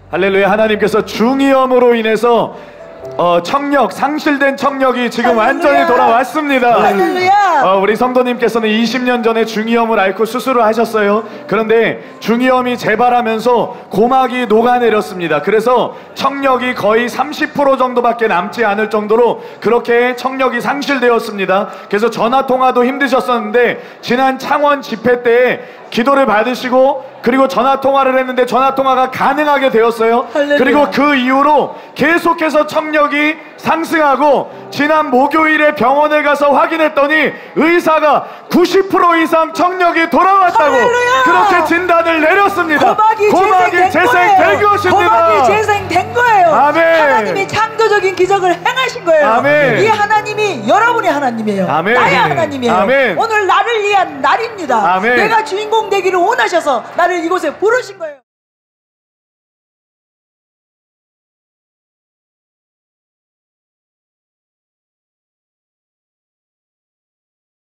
할렐루야. 하나님께서 중이염으로 인해서 청력, 상실된 청력이 지금 할렐루야. 완전히 돌아왔습니다. 할렐루야. 우리 성도님께서는 20년 전에 중이염을 앓고 수술을 하셨어요. 그런데 중이염이 재발하면서 고막이 녹아내렸습니다. 그래서 청력이 거의 30% 정도밖에 남지 않을 정도로 그렇게 청력이 상실되었습니다. 그래서 전화통화도 힘드셨었는데 지난 창원 집회 때에 기도를 받으시고 그리고 전화통화를 했는데 전화통화가 가능하게 되었어요. 할렐루야. 그리고 그 이후로 계속해서 청력이 상승하고 지난 목요일에 병원에 가서 확인했더니 의사가 90% 이상 청력이 돌아왔다고 할렐루야. 그렇게 진단을 내렸습니다. 고막이 재생된 것입니다. 고막이 재생된 거예요. 아멘. 하나님이 창조적인 기적을 행하신 거예요. 아멘. 이 하나님이 여러분의 하나님이에요. 아멘. 나의 하나님이에요. 아멘. 오늘 나를 위한 날입니다. 아멘. 내가 주인공 되기를 원하셔서 나를 이곳에 부르신 거예요.